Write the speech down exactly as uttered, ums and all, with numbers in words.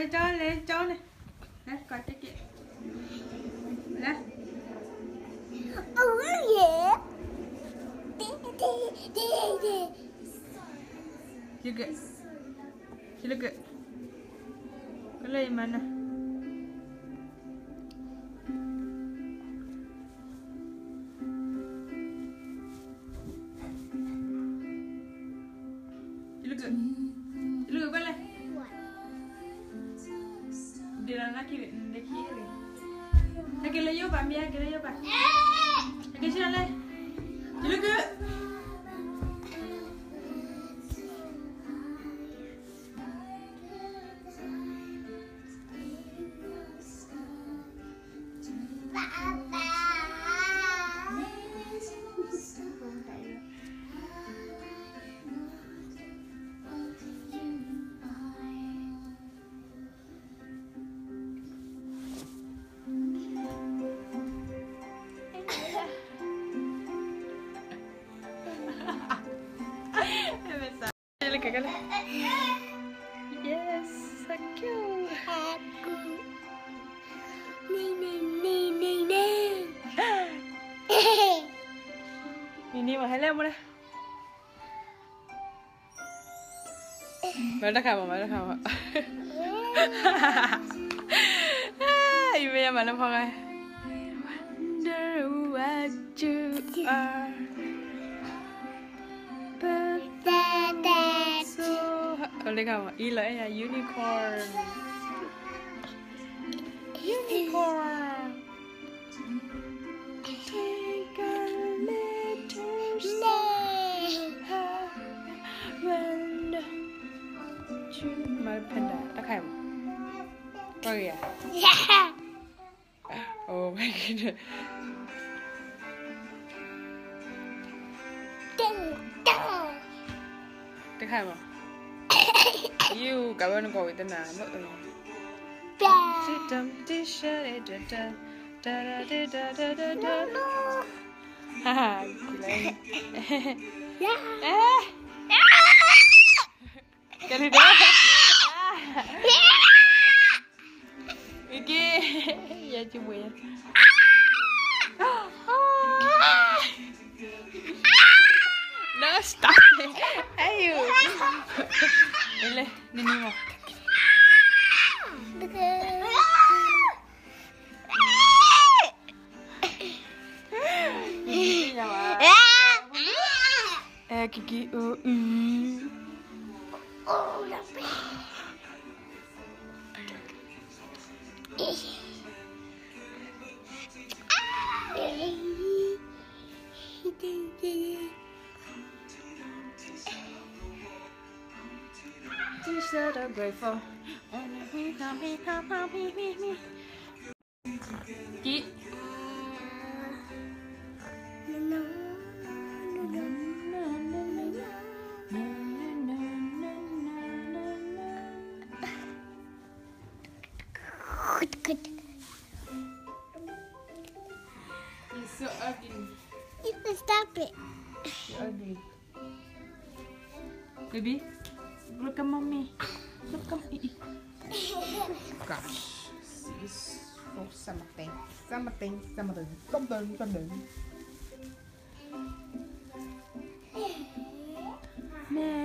lên cho lên cho này. Đây, coi cái kia. Đây. Oh yeah. Juga. Juga. Kalau yang mana? Juga. Juga boleh. Di dalam kiri, di kiri. Lagi layu pak, biar lagi layu pak. Lagi sini leh. Juga. Yes, so cute. Aku. Neng neng neng neng neng. Ini mah helem mana? Mana kamu? Mana kamu? Ibu yang mana pangai? Wonder what you are. Boleh kamu? Ila ya unicorn. Unicorn. Take a little step. When you mal panda. Tak kamu? Oh ya. Oh my god. Tak kamu? You kawan kau itu nama. Sitam t-shirt da da da da da da da da. Haha, gila. Eh. Kali dah. Iki, ya cuba ya. No, stop it. Ayo. Boleh, ni ni mau. Ini nyawa. Eh, Kiki, oh, uh. Oh, lapar. T-shirt I'm grateful. Ki. You're so ugly. You can stop it. You're ugly. Baby, look at mommy. Look at me. Gosh, this is so something, something, something, something, something. Man.